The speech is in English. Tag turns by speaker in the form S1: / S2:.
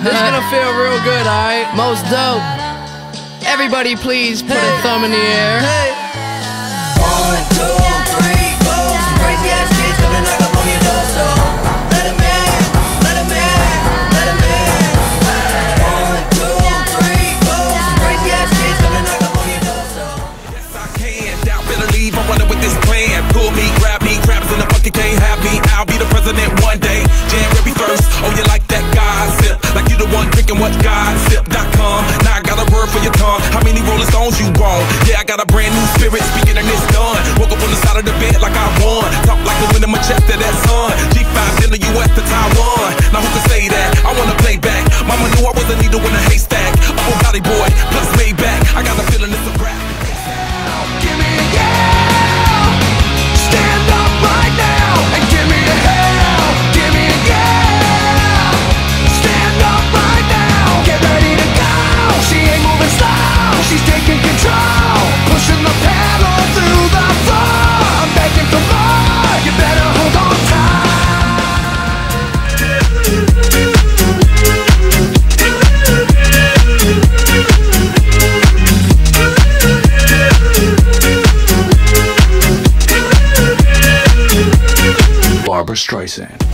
S1: This is gonna feel real good, alright? Most dope. Everybody please put a thumb in the air.
S2: 1, 2, 3, 4. Some crazy ass kids coming knock up on your door, so let 'em in, let 'em in, let 'em in. 1, 2, 3, 4. Some crazy ass kids coming knock up on your door, so
S3: yes I can. Doubt better leave. I'm running with this plan. Pull me, grab me, crabs in the bucket can't have me. I'll be the president one day. January 1st. Oh, you like that gossip? Like you the one drinking what gossip.com. Now I got a word for your tongue. How many Rolling Stones you want? Yeah, I got a brand new spirit speaking and it's done. Woke up on the side of the bed like I won. Talk like the wind in my chest to that sun. G5 in the US to Taiwan. Now who can say that? I wanna play back. Mama knew I was a needle in a haystack. I'm a body boy, plus made back. I got a feeling it's a rap.
S4: Give me a yeah. Stand up right now and give me a hell. Give me a yeah. Stand up right now. Get ready to go. She ain't moving slow. She's taking control. Pushing the pedal through the floor. I'm begging for more. You better hold on tight.
S5: Barbra Streisand.